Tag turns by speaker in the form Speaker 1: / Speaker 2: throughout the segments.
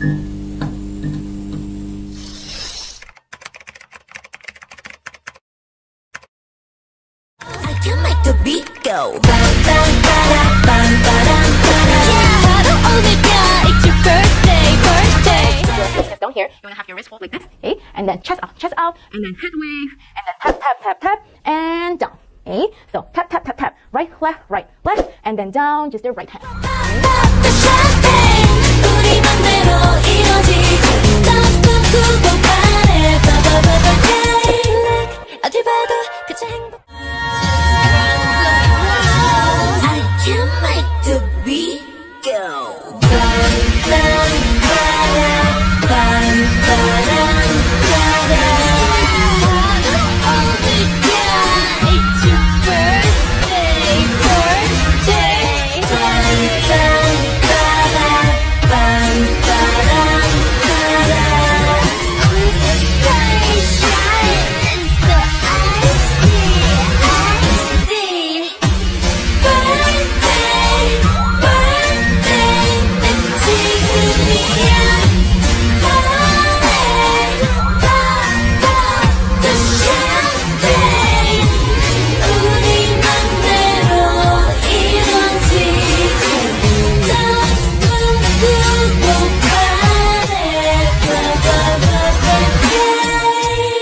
Speaker 1: can make the beat go. 바로 오늘야, it's your birthday.
Speaker 2: Just down here, you want to have your wrist hold like this, okay? And then chest out, and then head wave, and then tap, and down, okay? So tap, right, left, and then down, just the right hand.
Speaker 1: I can make the beat go.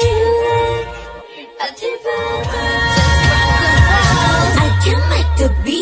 Speaker 1: I can make the beat